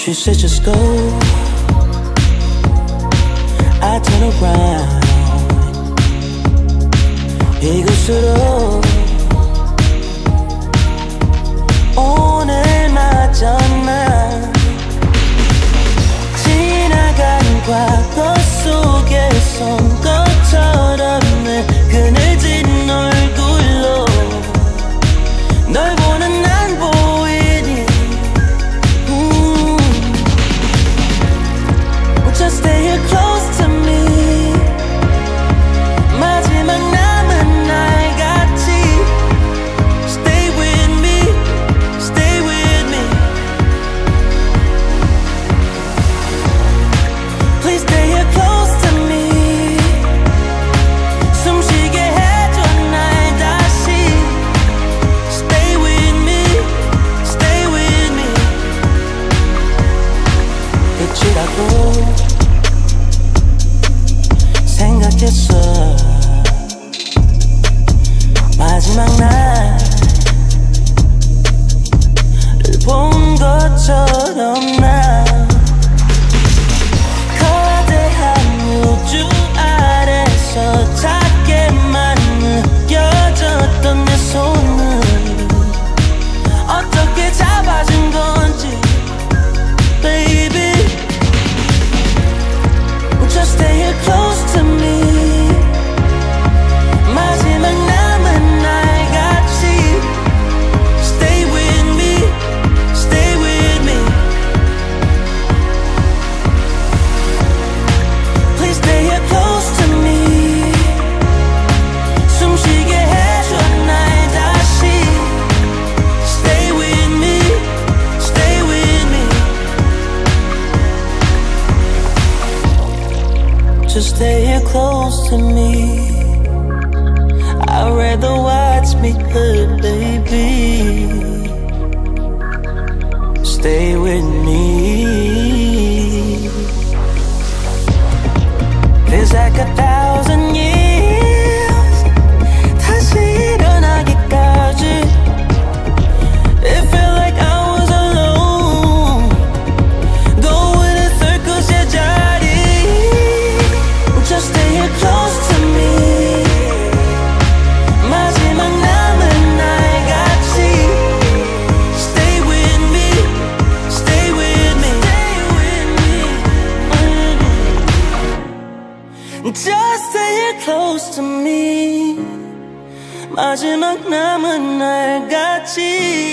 She said just go. I turn around. 이곳으로 오늘 맞았나. 지나간 과거 속에 선 것처럼 내 그늘진 얼굴로 널 보는 난 보이니. Just stay here close to me. 마지막 남은 날 같이. Stay with me, stay with me. Please stay here close to me. 숨쉬게 해줘 날 다시. Stay with me, stay with me. 끝이라고 생각했어. 마지막 날을 본 것처럼 나 거대한 우주 아래서 작게만 느껴졌던 내 손을 어떻게 잡아준 건지 baby. Just stay here close to me. 마지막 남은 날 같이. Stay with me, stay with me. Please stay here close to me. 숨쉬게 해줘 날 다시. Stay with me, stay with me. Just stay here close to me. I'd rather watch me hurt, baby. Stay with me. Feels like 1,000 years. 다시 일어나기까지. It felt like I was alone. Going in circles 제자리. Just stay here close to me. 마지막 남은 날 같이. Stay with me, stay with me. Just stay here close to me. 마지막 남은 날 같이.